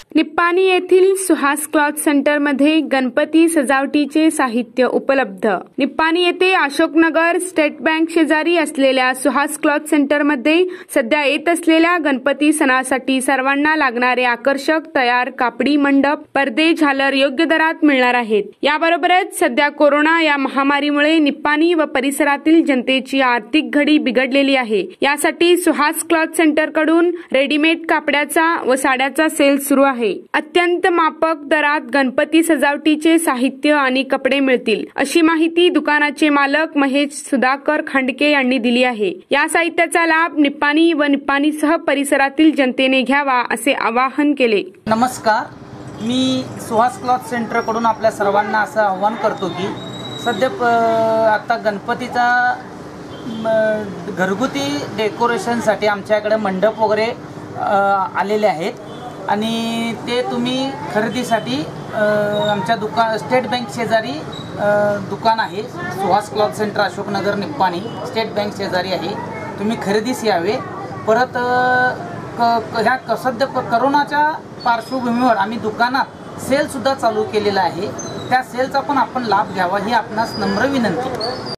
निप्पाणी येथील सुहास क्लॉथ सेंटरमध्ये गणपती सजावटीचे साहित्य उपलब्ध। निप्पाणी येथे अशोकनगर स्टेट बँक शेजारी असलेल्या सुहास क्लॉथ सेंटरमध्ये सध्या येत असलेल्या गणपती सणासाठी सर्वांना लागणारे आकर्षक तयार कापडी मंडप, पडदे, झालर योग्य दरात मिळणार आहेत। याबरोबरच सध्या कोरोना या महामारीमुळे निप्पाणी व परिसरातील जनतेची आर्थिक घडी बिघडलेली आहे। यासाठी सुहास क्लॉथ सेंटर कडून रेडीमेड कापडाचा व साड्याचा सेल सुरू आहे। अत्यंत माफक दरात गणपती सजावटीचे साहित्य आणि कपडे मिळतील, अशी माहिती दुकानाचे मालक महेश सुधाकर खांडके यांनी दिली आहे। या साहित्याचा लाभ निप्पाणी व निप्पाणीसह परिसरातील जनतेने घ्यावा असे आवाहन केले। नमस्कार, मी सुहास क्लॉथ सेंटर कडून आपल्या सर्वांना असं आवाहन करतो की सध्या आता गणपतीचा घरगुती डेकोरेशनसाठी आमच्याकडे मंडप वगैरे आलेले आहेत आणि ते तुम्ही खरेदीसाठी आमच्या स्टेट बँक शेजारी दुकान आहे। Suhas cloth centre Ashoknagar Nipani state bank शेजारी आहे। तुम्ही खरेदीस यावे। परत ह्या सध्या करोनाच्या पार्श्वभूमीवर आम्ही दुकानात सेल सुद्धा चालू केलेला आहे। त्या सेलचा पण आपण लाभ घ्यावा ही आपणास नम्र विनंती।